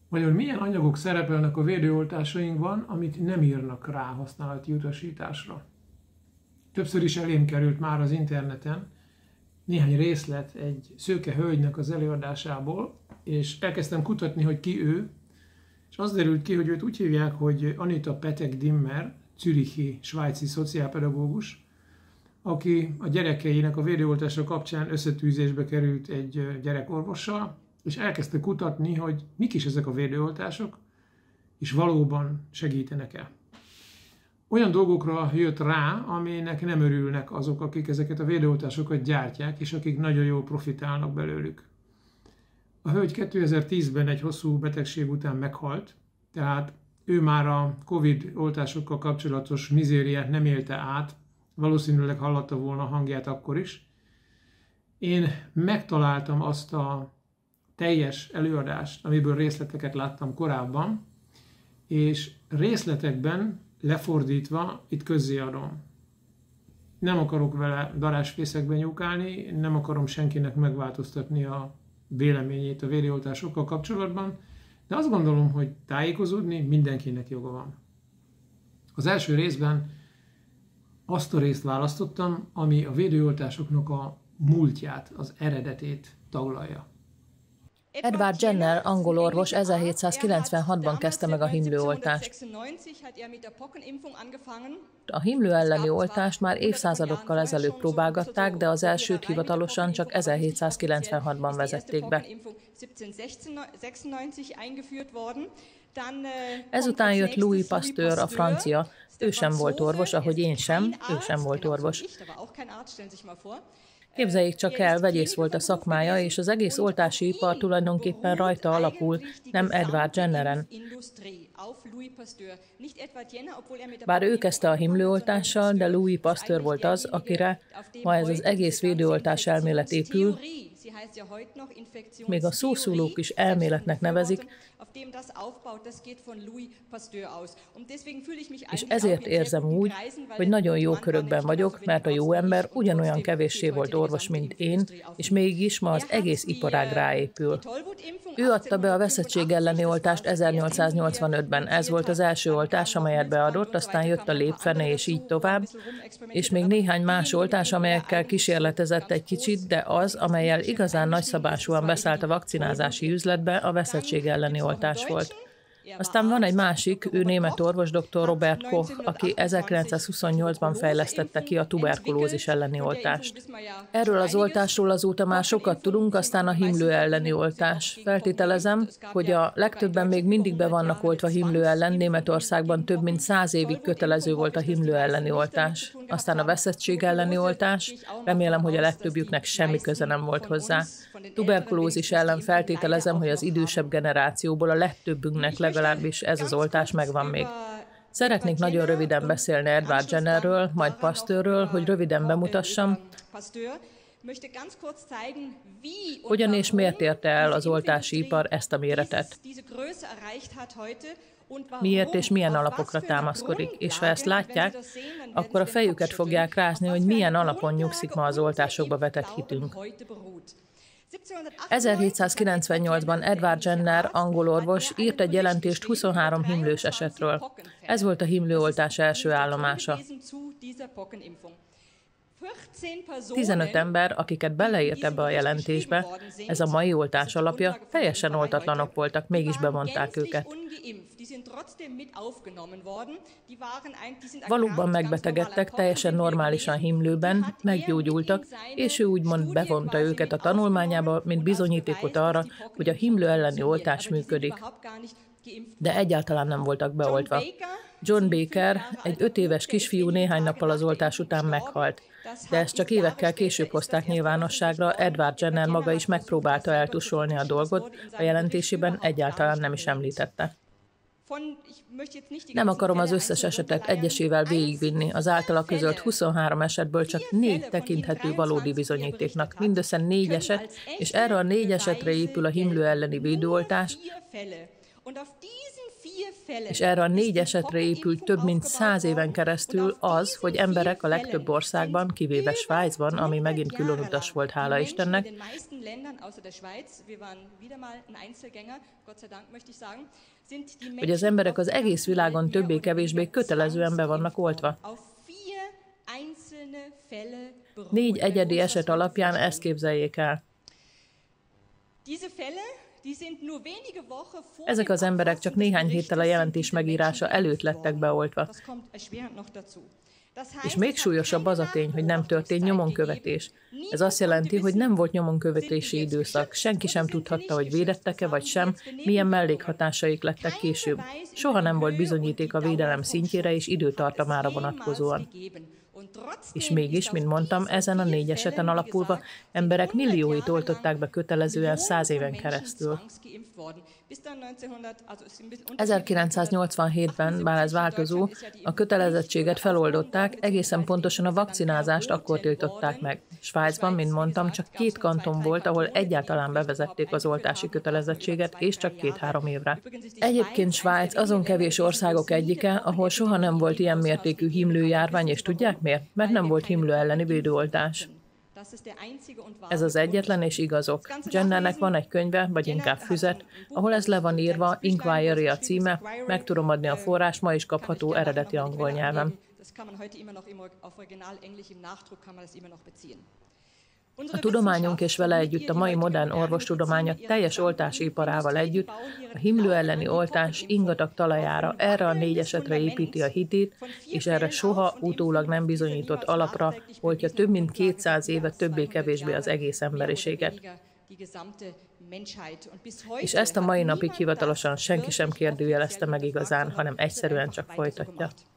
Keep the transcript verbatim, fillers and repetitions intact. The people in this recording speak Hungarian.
Vajon milyen anyagok szerepelnek a védőoltásainkban, amit nem írnak rá használati utasításra? Többször is elém került már az interneten néhány részlet egy szőke hölgynek az előadásából, és elkezdtem kutatni, hogy ki ő, és az derült ki, hogy őt úgy hívják, hogy Anita Petek-Dimmer, zürichi, svájci szociálpedagógus, aki a gyerekeinek a védőoltása kapcsán összetűzésbe került egy gyerekorvossal, és elkezdte kutatni, hogy mik is ezek a védőoltások, és valóban segítenek-e. Olyan dolgokra jött rá, aminek nem örülnek azok, akik ezeket a védőoltásokat gyártják, és akik nagyon jól profitálnak belőlük. A hölgy kétezer-tízben egy hosszú betegség után meghalt, tehát ő már a Covid oltásokkal kapcsolatos mizériát nem élte át, valószínűleg hallatta volna a hangját akkor is. Én megtaláltam azt a teljes előadást, amiből részleteket láttam korábban, és részletekben lefordítva itt közzéadom. Nem akarok vele darásfészekbe nyúkálni, nem akarom senkinek megváltoztatni a véleményét a védőoltásokkal kapcsolatban, de azt gondolom, hogy tájékozódni mindenkinek joga van. Az első részben azt a részt választottam, ami a védőoltásoknak a múltját, az eredetét taglalja. Edward Jenner, angol orvos, ezerhétszázkilencvenhatban kezdte meg a himlőoltást. A himlő elleni oltást már évszázadokkal ezelőtt próbálgatták, de az elsőt hivatalosan csak ezerhétszázkilencvenhatban vezették be. Ezután jött Louis Pasteur, a francia. Ő sem volt orvos, ahogy én sem, ő sem volt orvos. Képzeljék csak el, vegyész volt a szakmája, és az egész oltási ipar tulajdonképpen rajta alapul, nem Edward Jenneren. Bár ő kezdte a himlőoltással, de Louis Pasteur volt az, akire ma ez az egész védőoltás elmélet épül, még a szószólók is elméletnek nevezik, és ezért érzem úgy, hogy nagyon jó körökben vagyok, mert a jó ember ugyanolyan kevéssé volt orvos, mint én, és mégis ma az egész iparág ráépül. Ő adta be a veszettség elleni oltást ezernyolcszáznyolcvanötben. Ez volt az első oltás, amelyet beadott, aztán jött a lépfene, és így tovább, és még néhány más oltás, amelyekkel kísérletezett egy kicsit, de az, amellyel igazán nagyszabásúan beszállt a vakcinázási üzletbe, a veszettség elleni oltás volt. Aztán van egy másik, ő német orvos, dr. Robert Koch, aki ezerkilencszázhuszonnyolcban fejlesztette ki a tuberkulózis elleni oltást. Erről az oltásról azóta már sokat tudunk, aztán a himlő elleni oltás. Feltételezem, hogy a legtöbben még mindig be vannak oltva himlő ellen, Németországban több mint száz évig kötelező volt a himlő elleni oltás. Aztán a veszettség elleni oltás, remélem, hogy a legtöbbjüknek semmi köze nem volt hozzá. Tuberkulózis ellen feltételezem, hogy az idősebb generációból a legtöbbünknek legalábbis ez az oltás megvan még. Szeretnék nagyon röviden beszélni Edward Jennerről, majd Pasteurről, hogy röviden bemutassam, hogyan és miért érte el az oltási ipar ezt a méretet. Miért és milyen alapokra támaszkodik, és ha ezt látják, akkor a fejüket fogják rázni, hogy milyen alapon nyugszik ma az oltásokba vetett hitünk. ezerhétszázkilencvennyolcban Edward Jenner, angol orvos, írt egy jelentést huszonhárom himlős esetről. Ez volt a himlőoltás első állomása. tizenöt ember, akiket beleírt ebbe a jelentésbe, ez a mai oltás alapja, teljesen oltatlanok voltak, mégis bevonták őket. Valóban megbetegedtek, teljesen normálisan himlőben, meggyógyultak, és ő úgymond bevonta őket a tanulmányába, mint bizonyítékot arra, hogy a himlő elleni oltás működik. De egyáltalán nem voltak beoltva. John Baker, egy öt éves kisfiú néhány nappal az oltás után meghalt, de ezt csak évekkel később hozták nyilvánosságra, Edward Jenner maga is megpróbálta eltusolni a dolgot, a jelentésében egyáltalán nem is említette. Nem akarom az összes esetet egyesével végigvinni, az általa közölt huszonhárom esetből csak négy tekinthető valódi bizonyítéknak, mindössze négy eset, és erre a négy esetre épül a himlő elleni védőoltás, És erre a négy esetre épült több mint száz éven keresztül az, hogy emberek a legtöbb országban, kivéve Svájcban, ami megint különutas volt, hála Istennek, hogy az emberek az egész világon többé-kevésbé kötelezően be vannak oltva. Négy egyedi eset alapján ezt képzeljék el. Ezek az emberek csak néhány héttel a jelentés megírása előtt lettek beoltva. És még súlyosabb az a tény, hogy nem történt nyomonkövetés. Ez azt jelenti, hogy nem volt nyomonkövetési időszak. Senki sem tudhatta, hogy védettek-e vagy sem, milyen mellékhatásaik lettek később. Soha nem volt bizonyíték a védelem szintjére és időtartamára vonatkozóan. És mégis, mint mondtam, ezen a négy eseten alapulva emberek millióit oltották be kötelezően száz éven keresztül. ezerkilencszáznyolcvanhétben, bár ez változó, a kötelezettséget feloldották, egészen pontosan a vakcinázást akkor tiltották meg. Svájcban, mint mondtam, csak két kanton volt, ahol egyáltalán bevezették az oltási kötelezettséget, és csak két-három évre. Egyébként Svájc azon kevés országok egyike, ahol soha nem volt ilyen mértékű himlőjárvány, és tudják miért? Mert nem volt himlő elleni védőoltás. Ez az egyetlen és igazok. Jennernek van egy könyve, vagy inkább füzet, ahol ez le van írva, Inquiry a címe, meg tudom adni a forrás, ma is kapható eredeti angol nyelven. A tudományunk és vele együtt a mai modern orvostudománya teljes oltási iparával együtt a himlő elleni oltás ingatag talajára, erre a négy esetre építi a hitét, és erre soha utólag nem bizonyított alapra oltja több mint kétszáz éve többé-kevésbé az egész emberiséget. És ezt a mai napig hivatalosan senki sem kérdőjelezte meg igazán, hanem egyszerűen csak folytatja.